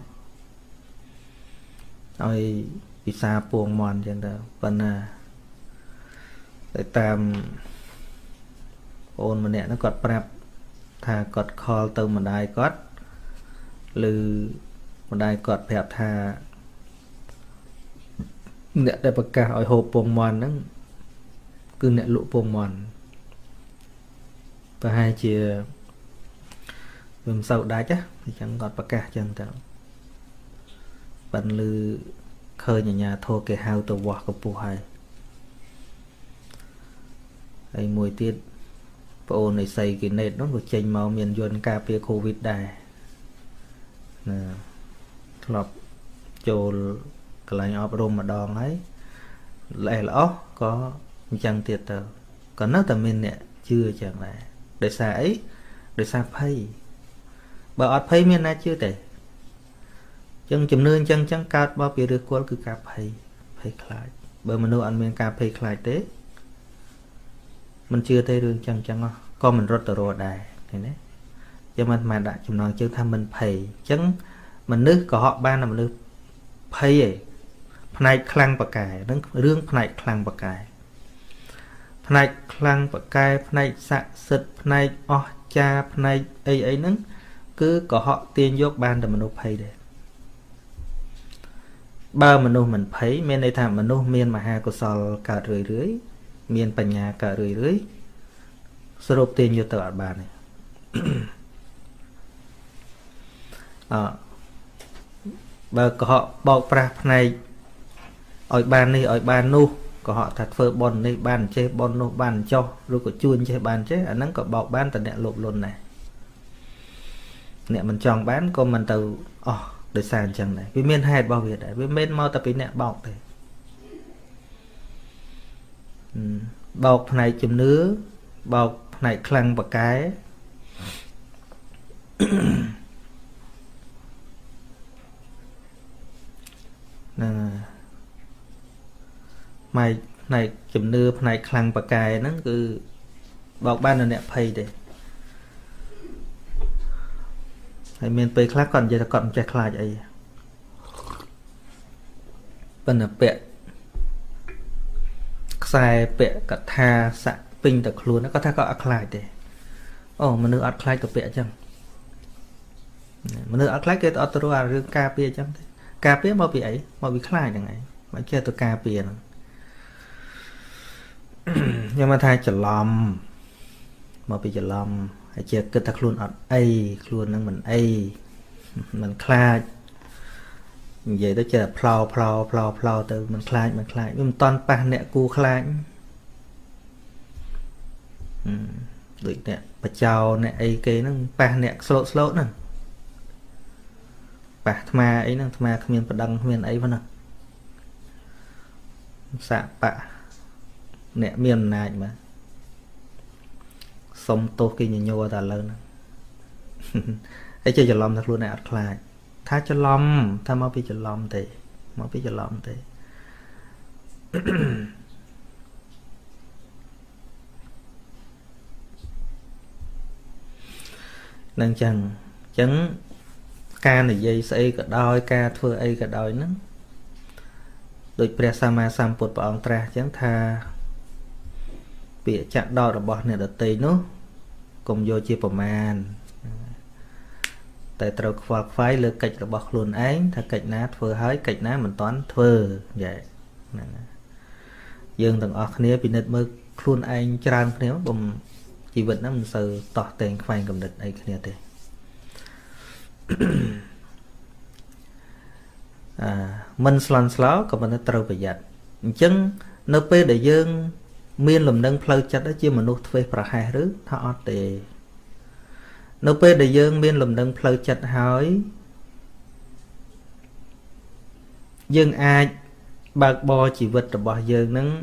ឲ្យពិសាពងមន់អញ្ចឹងទៅប៉ុន្តែទៅតាមអូនម្នាក់ហ្នឹងគាត់ប្រាប់ថាគាត់ខលទៅម្ដាយគាត់ឬម្ដាយគាត់ប្រាប់ថាអ្នកដែលប្រកាសឲ្យហូបពងមន់ហ្នឹងគឺអ្នកលក់ពងមន់ប្រហែលជាវាមិនសូវដាច់ណាអញ្ចឹងគាត់ប្រកាសអញ្ចឹងទៅប៉ិនឮឃើញអាញាធរគេហៅទៅវាស់កម្ពស់ហើយមួយទៀតប្អូននៃសីគីណេតនោះក៏ចេញមកមានយន្តការពារកូវីដដែរណាធ្លាប់ចូលកន្លែងអប់រំម្ដងហើយល្អក៏អញ្ចឹងទៀតទៅក៏នៅតែមានអ្នកជឿអញ្ចឹងដែរដោយសារអីដោយសារភ័យបើអត់ភ័យមានណាជឿទេអញ្ចឹងជំនឿអញ្ចឹងកើតមកពីឫសគល់គឺការភ័យខ្លាចបើមនុស្សអត់មានការភ័យខ្លាចទេមិនជឿទេរឿងអញ្ចឹងក៏មិនរត់ទៅរត់ដែរឃើញទេចឹងមិនដាក់ចំណងជើងថាមិនភ័យអញ្ចឹងមនុស្សកុហកបានតែមនុស្សភ័យឯងផ្នែកខ្លាំងប្រកែនឹងរឿងផ្នែកខ្លាំងប្រកែផ្នែកខ្លាំងប្រកែផ្នែកស័ក្តិសិទ្ធិផ្នែកអស្ចារ្យផ្នែកអីហ្នឹងគឺកុហកទាញយកបានតែមនុស្សភ័យដែរបើមនុស្សមិនភ័យមានន័យថាមនុស្សមានមហាកុសលកើតរឿយមានបញ្ញាកើតរឿយសរុបទាញយកទៅអត់បានទេបើកុហកបោកប្រាស់ផ្នែកឲ្យបាននេះឲ្យបាននោះកុហកថាធ្វើបន់នេះបានចេះបន់នោះបានចោះឬក៏ជួញចេះបានចេះអាហ្នឹងក៏បោកបានតែអ្នកលោភលន់ដែរអ្នកមិនចង់បានក៏មិនទៅអស់ដោយសារអញ្ចឹងដែរវាមានហេតុរបស់វាដែរវាមិនមកតែពីអ្នកបោកទេបោកផ្នែកជំនឿបោកផ្នែកខ្លាំងប្រកែណាផ្នែកជំនឿផ្នែកខ្លាំងប្រកែហ្នឹងគឺបោកបានតែអ្នកភ័យទេហើយមានពេលខ្លះគាត់និយាយថាគាត់មិនចេះខ្លាចអីប៉ុន្តែពាក់ខ្សែពាក់កថាស័កពេញតែខ្លួនគាត់ថាគាត់អត់ខ្លាចទេអូមនុស្សអត់ខ្លាចក៏ពាក់អញ្ចឹងមនុស្សអត់ខ្លាចគេអត់ទៅរកអារឿងការពារអញ្ចឹងទេការពារមកពីអីមកពីខ្លាចហ្នឹងឯងមកចេះទៅការពារហ្នឹងខ្ញុំមកថាច្រឡំមកពីច្រឡំហើយជាគិតថាខ្លួនអត់អីខ្លួនហ្នឹងមិនអីមិនខ្លាចនិយាយទៅចេះផ្លោទៅមិនខ្លាចវាមិនតន់ប៉ះអ្នកគូខ្លាចដូចអ្នកបចោអ្នកអីគេហ្នឹងប៉ះអ្នកស្លូតហ្នឹងប៉ះអាត្មាអីហ្នឹងអាត្មាគ្មានប្តឹងគ្មានអីប៉ុណ្ណឹងសាក់ប៉ះអ្នកមានអំណាចមកសុំទោសគេញញ័រតែឥឡូវហ្នឹងហើយចេះច្រឡំថាខ្លួនឯងអត់ខ្លាចថាច្រឡំថាមកពីច្រឡំទេមកពីច្រឡំទេនឹងចឹងការនិយាយស្អីក៏ដោយការធ្វើអីក៏ដោយហ្នឹងដូចព្រះសម្មាសម្ពុទ្ធព្រះអង្គត្រាស់ចឹងថា bị chặn đo rồi bỏ này đợt tây nó cùng vô chiaประมาณ tại trâu phải lựa cách rồi bỏ luôn ấyถ้า cách ná thưa hái cách ná mình toán thưa vậy dương thằng ở kia bị nứt mơ luôn anh tràn nếu bùm chỉ vật nó mình sự tỏ tiền khoai cầm địch ấy kia thế mình sẵn sáo còn mình trâu bị giật chân nơi pe để dương miên lùm nâng phơi chặt đó chứ mình nuốt về para hai rứ thọ để nơi pe để dương miên lùm nâng phơi chặt hỏi dương ai bạc bò chỉ vật rồi bỏ dương nâng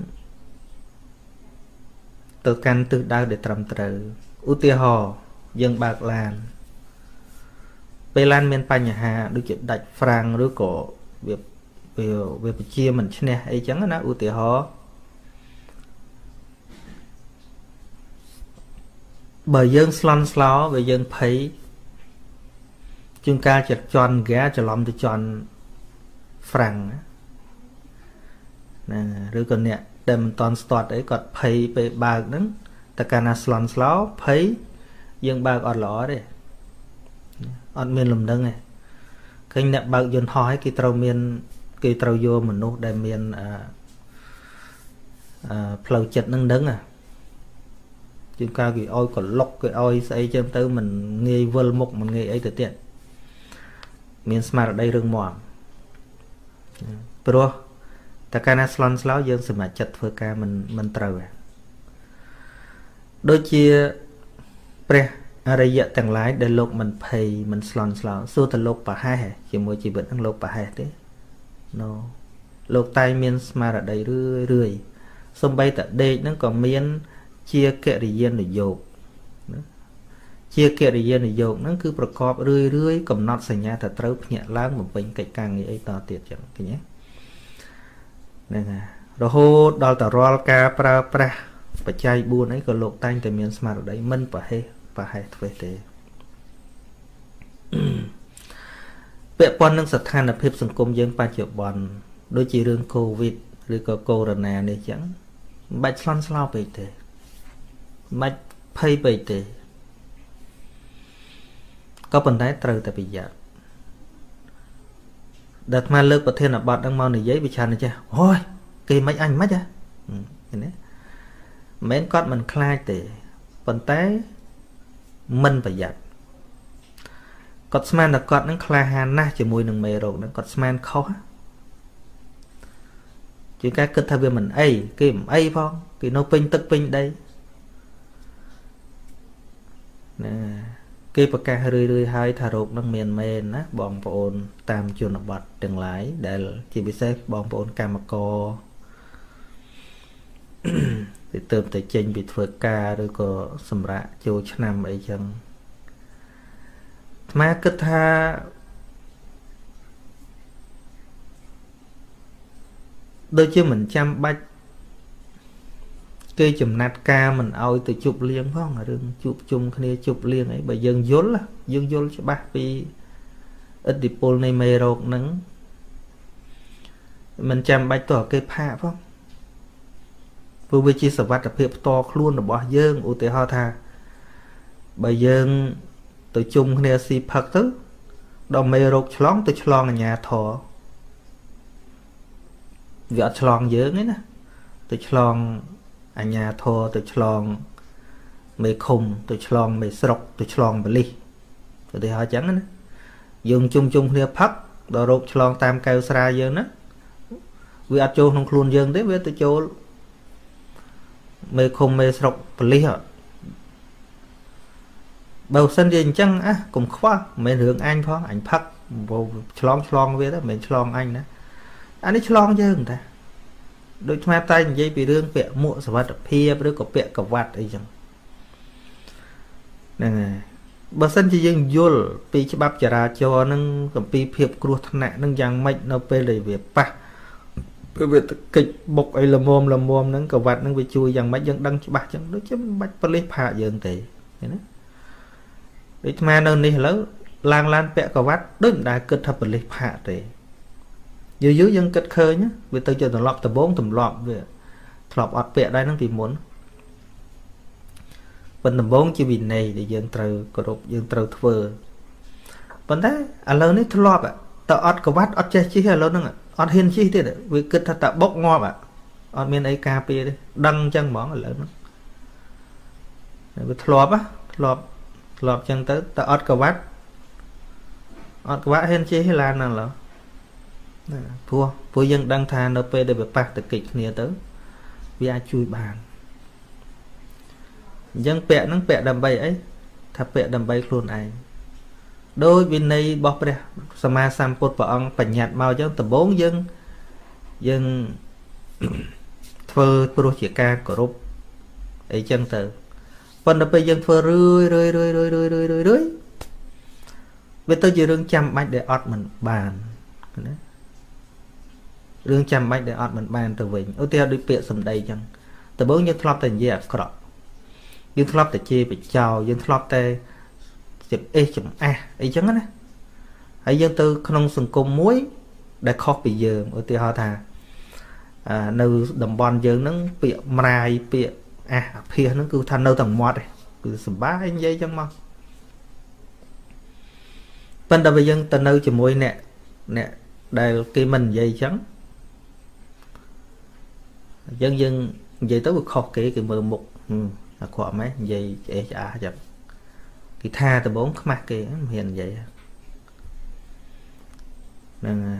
từ căn từ đau để trầm trời ưu tiên hò dương bạc lan pe lan miên pa nhà hà đôi chuyện đạch frang đôi cổ việc về chia mình nè ấy chẳng nó ưu tiên hò bởi dương slon slo về dương thấy chúng ta chặt tròn ghé cho lòng thì tròn frang nè rồi còn nè đem toàn start ấy còn thấy về bạc đó ta cana slon slo thấy dương bạc ọt lỏ đấy ọt miên lùm đấng này cái nè bạc dân hỏi cái trâu vô mình nốt đại miên phơi chật nâng đấng chúng ta cái oi còn lóc cái oi xây cho tới mình nghe vơ mục mình nghe ấy từ tiện miền smart ở đây rừng mòn pro ta cana slon slo dương sự mà chật phơi ca mình trâu đôi chia pre đây giờ tầng lái để lục mình pay mình slon slo số từ lục bà hai chỉ mỗi chỉ vẫn đang lục bà hai đấy no lục tay miền smart ở đây rưỡi sông bay tại đây nó còn miền chia kệ để dân để dột chia kệ để dân để dột nó cứประกอบเรื่อยๆកំណត់សញ្ញាថាត្រូវភ្ញាក់ឡើងបំពេញកិច្ចការងារអីតទៀតចឹងឃើញទេហ្នឹងហើយរហូតដល់តរាល់ការប្រើប្រាស់បច្ច័យ4អីក៏លោកតែងតែមានស្មារតីមិនប្រហែសធ្វើទេពាក់ព័ន្ធនឹងស្ថានភាពសង្គមយើងបច្ចុប្បន្នដូចជារឿងកូវីដឬក៏កូវីដ-19 នេះចឹងមិនបាច់ឆ្លន់ស្លោពេកទេមិនភ័យពេកទេក៏ប៉ុន្តែត្រូវតែប្រយ័ត្នដល់អាលើកប្រធានបទហ្នឹងមកនិយាយវិចារណាចេះអូយគេមិនអញមិនហ៎ឃើញទេមិនគាត់មិនខ្លាចទេប៉ុន្តែមិនប្រយ័ត្នគាត់ស្មានតែគាត់ហ្នឹងក្លាហានណាស់ជាមួយនឹងមេរោគហ្នឹងគាត់ស្មានខុសជាការគិតថាវាមិនអីគេមិនអីផងគេនៅពេញទឹកពេញដីណាគេប្រកាសរឿយៗហើយថារោគនឹងមានមែនណាបងប្អូនតាមជនបទទាំងឡាយដែលជាពិសេសបងប្អូនកម្មករទៅទៅចេញពីធ្វើការឬក៏សម្រាប់ចូលឆ្នាំអីចឹងអាត្មាគិតថាដូចជាមិនចាំបាច់គេចំណាត់ការមិនអោយទៅជប់លៀងផងរឿងជួបជុំគ្នាជប់លៀងអីបើយើងយល់ច្បាស់ពីឥទ្ធិពលនៃមេរោគហ្នឹងមិនចាំបាច់ទៅគេផាកផងព្រោះវាជាសុវត្ថិភាពផ្ទាល់ខ្លួនរបស់យើងឧទាហរណ៍ថាបើយើងទៅជុំគ្នាស៊ីផឹកទៅដល់មេរោគឆ្លងទៅឆ្លងអាជ្ញាធរវាអត់ឆ្លងយើងទេណាទៅឆ្លងអាជ្ញាធរទៅឆ្លងមេឃុំទៅឆ្លងមេស្រុកទៅឆ្លងបលិសឧទាហរណ៍ចឹងណាយើងជុំគ្នាផឹកដល់រោគឆ្លងតាមកែវស្រាយើងណាវាអត់ចូលក្នុងខ្លួនយើងទេវាទៅចូលមេឃុំមេស្រុកបលិសបើសិនជាអញ្ចឹងកុំខ្វល់មិនមែនរឿងអញផងអញផឹកឆ្លងវាទៅមិនមែនឆ្លងអញណាអានេះឆ្លងយើងតាដូចស្មាតែនិយាយពីរឿងពាក់មួកសុវត្ថិភាពឬក៏ពាក់កវ៉ាត់អីចឹងហ្នឹងហើយបើសិនជាយើងយល់ពីច្បាប់ចរាចរណ៍ហ្នឹងអំពីភាពគ្រោះថ្នាក់ហ្នឹងយ៉ាងម៉េចនៅពេលដែលវាប៉ះពេលវាកិច្ចបុកអីល្មមហ្នឹងកវ៉ាត់ហ្នឹងវាជួយយ៉ាងម៉េចយើងដឹងច្បាស់ចឹងដូចជាមិនបាច់ប៉លិសផាកយើងទេឃើញណាដូចស្មានៅនេះឥឡូវឡើងឡានពាក់កវ៉ាត់ដូចមិនដែលគិតថាប៉លិសផាកទេយូរយើងគិតឃើញវាទៅជាទម្លាប់ដបងទម្លាប់វាធ្លាប់អត់ពាក់ដែរហ្នឹងពីមុន bên tầm bốn chỉ vì này để dân trời có đục dân trời thưa vấn thế à lớn ấy thua ạ tao ót có bắt ót che chi hay lớn nữa ót hiên chi thế đấy vì cứ thật tạo bốc ngo ạ ót miền ấy cà phê đấy đăng chân món là lớn nữa thua chân tới tao ót có bắt hiên chi hay là nào thua dân đăng thà nộp để bị bạc từ kịch nia tới vì ai chui bàn dân bẹ nắng bẹ đầm bay ấy thà bẹ đầm bay luôn ai đôi bên này bọc đây sama samput vợ ông phải nhạt màu cho tầm 4 dân thơ pro chỉ ca của rúp ấy chân từ phần đập bây dân thơ rưới với tôi chỉ đương chăm bạch để ọt mình bàn đương chăm bạch để ọt mình bàn từ vịnh ưu tiêu đi bịa sầm đầy chẳng tầm 4 dân thọp thành gì ạ cọ dân thọp tại chia bị chào dân thọp tê chụp e chụp a ấy chẳng á hãy dân tư không sừng cung muối để khó bị giờ ở tiêu họ thà nơi đồng bọn giờ nó bị mài bị phía nó cứ thành nơi tầng mót này cứ sầm bá anh dây chẳng mong bên đầu bây giờ từ nơi chụp muối nè đây cái mình dây trắng dân dây tới một khó cái mờ mục khỏa mấy dây chập cái tha từ 4 mặt kia hiền vậy nên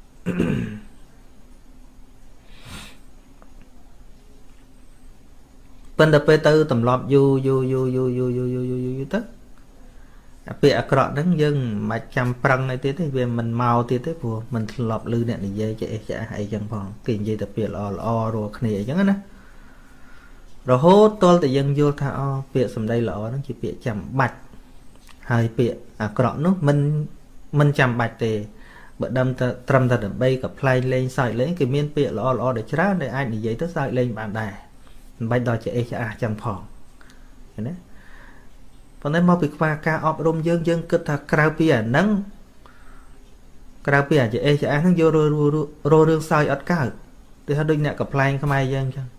bên đập bê tư tầm lọp du tức bịa cọ đứng dân mà chăm prăng này tí về mình màu tí thế phù mình lọp lư nè dây chạy hay chẳng phòng kinh dây tập bịa lo rồi khỉ chẳng á rồi hốt tôi tự dân vô thao bịa sầm đây lọ nó chỉ bịa chăm bạch hai bịa cọ nó mình chăm bạch thì bữa đâm trầm ta đầm bay gặp play lên sợi lấy cái miếng bịa lo để chả để ai để giấy tới sợi lên bạn đài bay đòi chạy chẳng phòng đấy còn đấy mau bị qua ca ọp rôm dân cứ thà cào bia nắng cào bia chạy nó vô rồi rương sợi ớt cả thì họ đinh nè gặp play không ai dân chẳng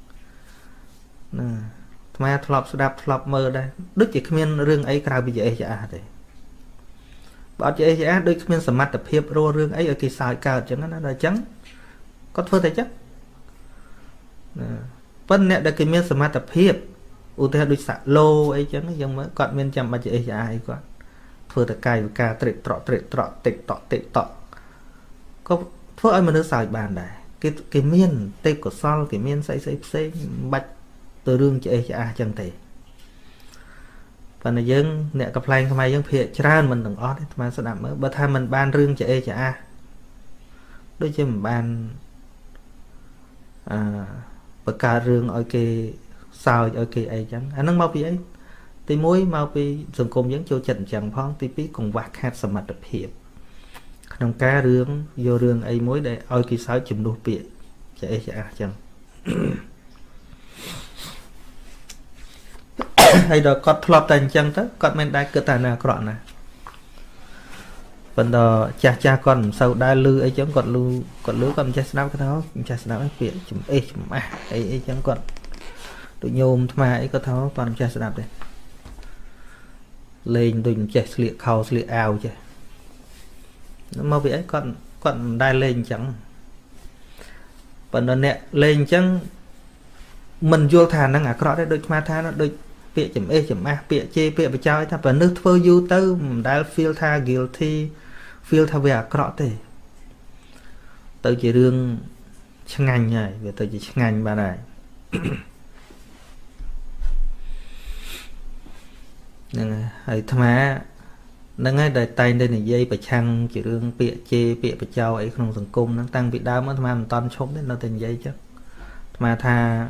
mà thọp mơ đây đức chỉ khuyên rương ấy cào bây giờ thì bảo chị đức khuyên sầm mặt tập hiệp rô rương ấy ở kỳ sài cào chẳng nó là trắng có thưa thầy chắc phân nè đặc miên sầm mặt tập hiệp ưu tiên đôi sạ lô ấy chẳng giống mới còn miên chăm bà chị ai quá thưa thầy cài ca tịt trọ có thưa ai mà nó xài bàn này cái miên tê của sol cái miên xây bạch từ rương chị chẳng thể và này dân nè cặp lại không ai dân phía tràn mình đừng ót mà sẽ làm mới bữa tham mình ban rương chạy đôi chứ mình ban bữa cả rương ở cái sao ở cái ấy chẳng anh nó mau bị ấy thì mối mau bị dừng cùng những chỗ chỉnh chẳng phong thì biết cùng vạc hát sầm mặt đập hiệp trong cá rương vô rương ấy mối để ở cái sao chùm đua bịa chạy chẳng hay đó có thọp thành chân tới con men đai cơ tài nào cọ nè phần đó cha con sau đai lư ấy chẳng còn lư con cha snap cái đó cha snap ấy chuyện chùm ấy chẳng còn tụi nhôm mà ấy có tháo toàn cha snap đây lên đừng cha sliệt khâu sliệt ao chứ nó mau bị ấy con đai lên chẳng phần đó nè lên chẳng mình vô thà năng à cọ đấy đôi ma tha nó đôi bịa chấm e chấm a bịa chê bịa bị trao ta và nước phơi du tư đã feel tha guilty feel tha về cọ thế tới chỉ riêng chăng ngành này về tới chỉ chăng ngành bà này nên hay tham á nên ngay đời tay đây này dây bị chăng chỉ riêng bịa chê bịa bị trao ấy không thành công nó tăng bị đau mà tham mình toàn chống đến nó thành dây chứ mà tha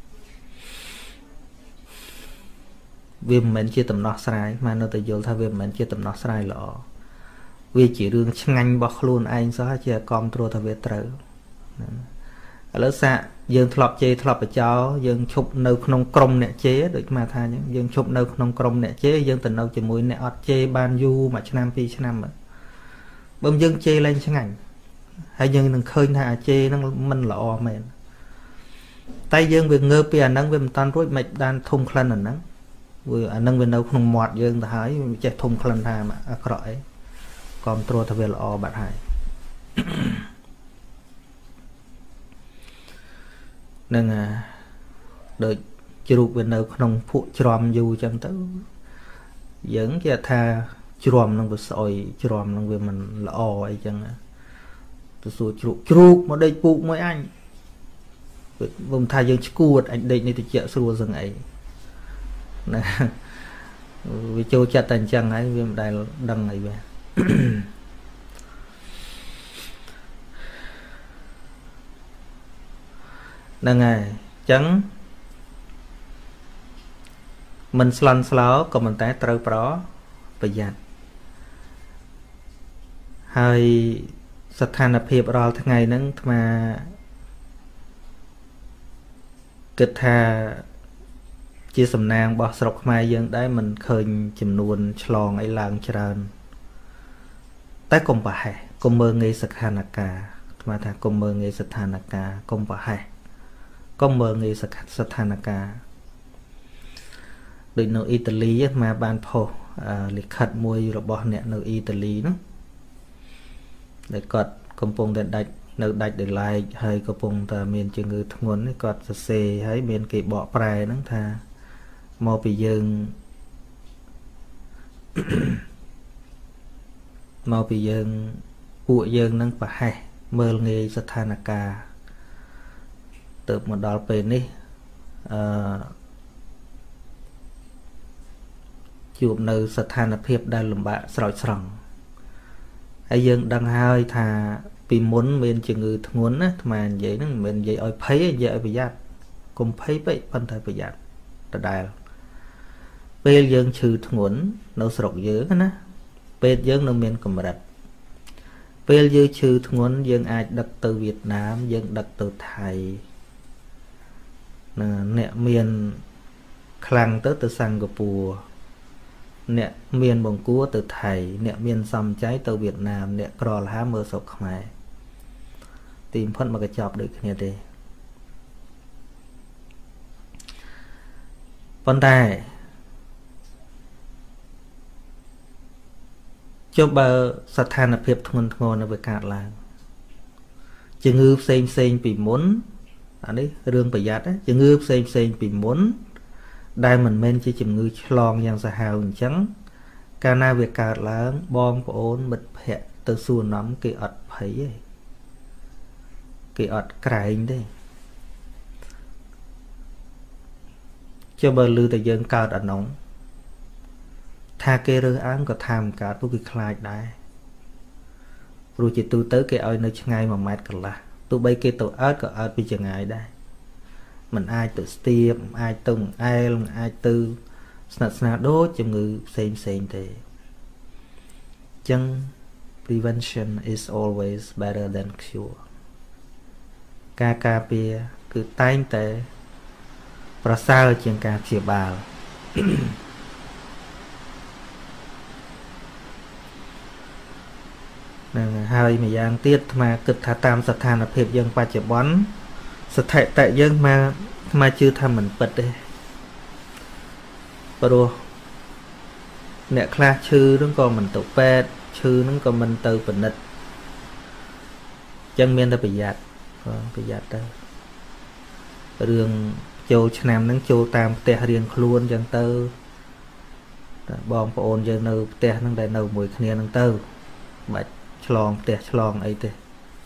viêm mình chưa tầm nọ sai mà nó tự vô thay viêm mình chưa tầm nọ sai lọ vì chỉ đương ngành bọc luôn anh sao chỉ control thay về trời lỡ xa dương thọp chê thọp ở cháu dương chụp nâu không crom nè chế được mà tha những dương chụp nâu không crom nè chế dương tình nâu chỉ mũi nè ọt chê ban du mà năm pi năm bơm dương chê lên cho ngành hay dương đừng khơi thà chê nó mình lọ mền tay dương việc ngơ pia nắng với toàn rối mạch đan thùng khăn ở nắng vừa anh nâng bên đâu không mọt dương ta hỏi chạy thùng khăn tha mà cõi còn trôi ta về lọ bạn hải nên đợi chụp bên đâu không phụ tròn dù chẳng tới dẫn cái tha tròn nó vừa soi tròn nó vừa mình lọ ấy chẳng tôi số chụp mà đây phụ mấy anh vùng thay dương cuột anh đây này thì chợ xua rừng ấy nè vì châu chặt thành chẳng ấy vì đại đằng này về nè ngày chẳng mình săn sáo còn mình tái trâu đó bây giờ hai sát than hiệp rồi tháng ngày nắng mà kết tha chia sầm nàng bỏ sọc mai dân đấy mình khơi chìm nuôn chlong ấy làng tràn tại công bà hè công mơ nghe sạch hà cả mà thà công mơ nghe sạch hà cả công bà hè công mơ nghe sạch hà cả đôi nơi Italy mà ban phô lịch khật mùi rồi bỏ nè nơi Italy nó để cọt công pong để đạch nơi đạch để lại hay công pong ta miền trường ngư thằng nguồn cọt xe hay miền kỳ bỏ prai nó tha mò bị dương mò bị dương bụi dương nâng bà hay mơ nghe sát than cả từ một đào bên đi chụp nơi sát than hiệp đang lùm bạ sỏi sòng ai dương đang hai thà vì muốn bên trường ngư thằng nguồn á mà vậy nó mình vậy ơi thấy vậy bây giờ cùng thấy vậy phân thời bây giờ ta đài bây giờ trừ thằng nguồn nó sọc dữ á bây giờ nó miền cầm đặt bây giờ trừ thằng nguồn dân ai đặt từ Việt Nam dân đặt từ Thái nè miền khang tới từ Singapore nè miền bồng cua từ Thái nè miền xăm cháy từ Việt Nam nè cò lá mơ sọc mày tìm phân mà cái chọc được như thế vấn đề cho bà sát than hiệp thôn ngon ở với cả làng chừng ngư xem bị muốn anh ấy rương bị giặt á chừng ngư xem bị muốn đây mình men chỉ chừng ngư lon yang sa hào trắng cana về cả làng bom của ôn bật hẹ từ xu nắm cái ọt thấy cái ọt cài đấy cho bờ lư tại dân cao ở nóng tha kê rơ án có tham cả tôi cái khai đấy rồi chỉ tôi tới cái ơi nơi ngay mà mát cả là tôi bay cái tàu ớt có ớt bây giờ ngày đây mình ai tự tiêm ai tung ai tư snap đố cho người xem thì chân prevention is always better than cure KKP cứ tay tệ và sao trên ca chia bào hai mà giang tiết mà cực thả tam sát than là hiệp dân qua chợ bón sát thệ tại dân mà chưa tham mình bật đây và đồ nè class chư nó còn mình tụ pet chư nó còn mình từ bình định chân miên ta bị giặt đây đường châu nam nắng châu tam tè riêng luôn chân tơ bom ôn dân nâu tè nắng đại nâu mùi khnia nắng tơ bạch chlong tè chlong ấy tè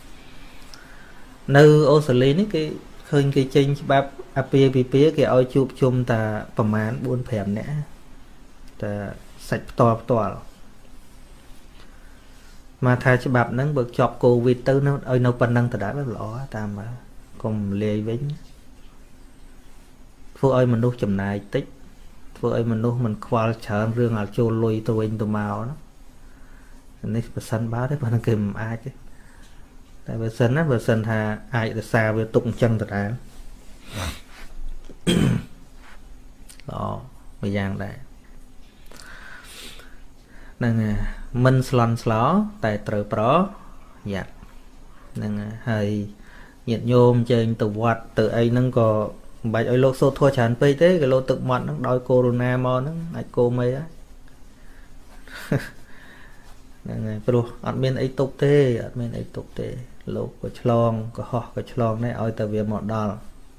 nơi Australia cái khơi cái chênh bắp apie cái oi chụp chung taประมาณ 4 phèm nè ta sạch to mà thay cho bắp nắng bực chọc Covid tư nó ơi nó phần năng ta đã lỏ tam mà cùng lê vĩnh phụ ơi mình nuốt chùm này tích phụ ơi mình nuốt mình qua chợ riêng là chô lùi tôi màu đó nên bà sân báo đấy bà nó kìm ai chứ tại bà sân hà ai là xa với tụng chân thật án đó bây giờ đây nên mình slon sló tại trời pro giặt nên hơi nhiệt nhôm trên từ quạt từ ấy nó có bạch ơi lô xô thua chán pây thế cái lô tự mọt nó đòi corona mò nó ai cô mấy á này pro admin ấy tục thế admin ấy tục thế lô của chlong của họ của chlong này ơi tờ việc mọt đo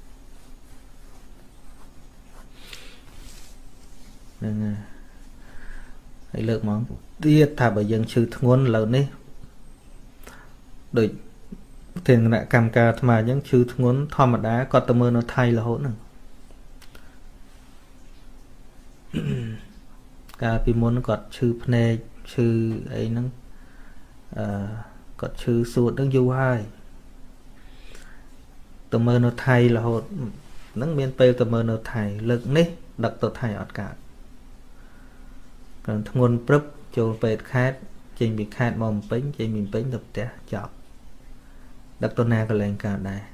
nên hãy lược món tiết thả bởi dân chữ ngôn lớn đi đôi tiền lại cầm cà mà những chữ ngôn thò mặt đá có tờ mơ nó thay là hỗn cả vì muốn nó có chữ pne chữ ấy nó có chữ suốt nó du hai tờ mơ nó thay là hỗn nó miền tây tờ mơ nó thay lực ní đặt tờ thay ọt cả còn ngôn prấp cho về khát trình bị khát mồm bánh trình mình bánh tập té chọc đặt tờ na cái lên cả này